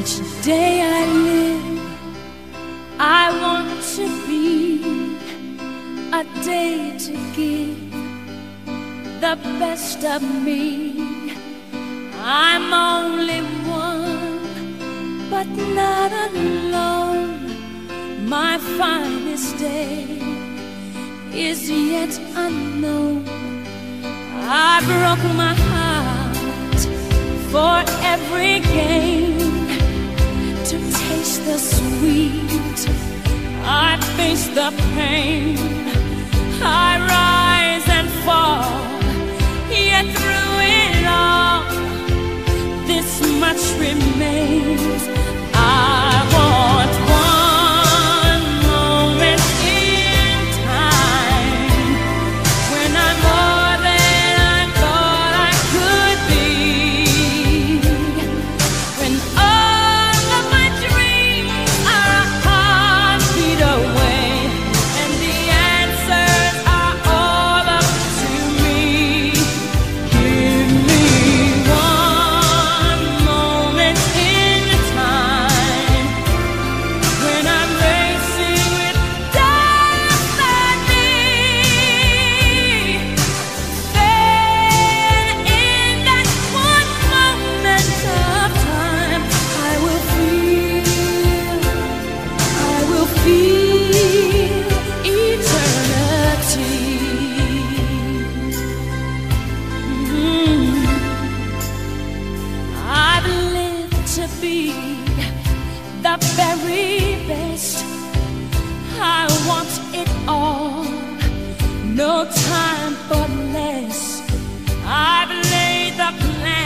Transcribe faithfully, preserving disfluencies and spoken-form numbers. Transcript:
Each day I live, I want to be a day to give the best of me. I'm only one, but not alone. My finest day is yet unknown. I broke my heart for every gain, to taste the sweet, I face the pain. I rise and fall, yet through it all, this much remains. I want one moment in time when I'm more than I thought I could be, when all of my dreams are a heartbeat away, and the answers are all up to me. Give me one moment in time when I'm racing with destiny. Then in that one moment of time, I will feel, I will feel eternity. Mhm. I've lived to be the very best. I want it all, no time for less. I've laid the plan